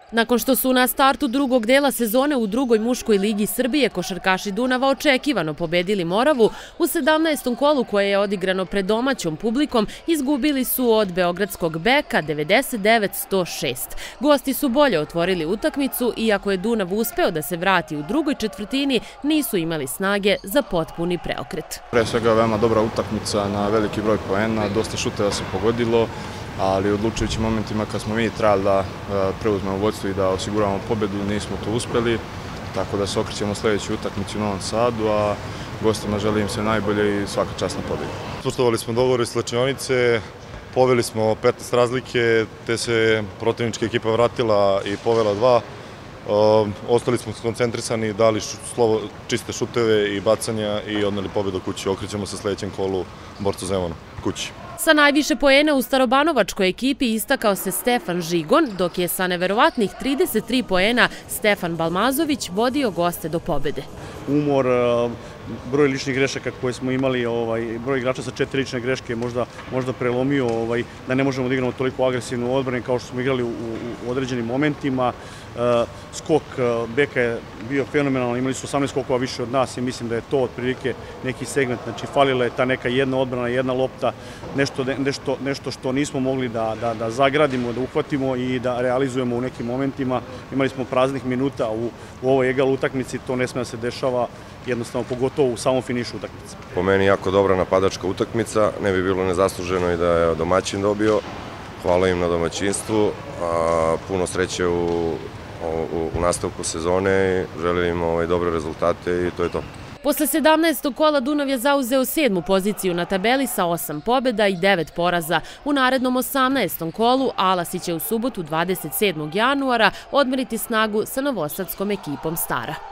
Nakon što su na startu drugog dela sezone u drugoj muškoj ligi Srbije košarkaši Dunava očekivano pobedili Moravu, u 17. kolu koje je odigrano pred domaćom publikom izgubili su od beogradskog Beka 99-106. Gosti su bolje otvorili utakmicu, iako je Dunav uspeo da se vrati u drugoj četvrtini, nisu imali snage za potpuni preokret. Pre svega veoma dobra utakmica na veliki broj poena, dosta šuteva se pogodilo, ali u odlučujućim momentima kad smo mi trebali da preuzmemo vodstvo i da osiguramo pobedu, nismo to uspeli, tako da se okrećemo sljedeću utakmicu u Novom Sadu, a gostima želim sve najbolje i svaka čast na pobedu. Poštovali smo dogovor iz slačionice, poveli smo 15 razlike, te se protivnička ekipa vratila i povela 2. Ostali smo skoncentrisani, dali čiste šuteve i bacanja i odneli pobedu kući. Okrećemo se sljedećem kolu Borca Zemuna kući. Sa najviše poena u starobanovačkoj ekipi istakao se Stefan Žigon, dok je sa neverovatnih 33 poena Stefan Balmazović vodio goste do pobede. Umor, broj ličnih grešaka koje smo imali, broj igrača sa 4 lične greške je možda prelomio da ne možemo da igramo toliko agresivnu odbranu kao što smo igrali u određenim momentima. Skok Beka je bio fenomenalan, imali su 18 skokova više od nas i mislim da je to otprilike neki segment. Znači, falila je ta neka jedna odbrana, jedna lopta, nešto što nismo mogli da zagradimo, da uhvatimo i da realizujemo u nekim momentima. Imali smo praznih minuta u ovoj egal utakmici, to ne sme da se dešava, jednostavno pogotovo u samom finišu utakmice. Po meni jako dobra napadačka utakmica, ne bi bilo nezasluženo i da je domaćin dobio. Hvala im na domaćinstvu, puno sreće u nastavku sezone i želim im dobre rezultate i to je to. Posle 17. kola Dunav je zauzeo 7. poziciju na tabeli sa 8 pobjeda i 9 poraza. U narednom 18. kolu Alasi će u subotu 27. januara odmeriti snagu sa novosadskom ekipom Stara.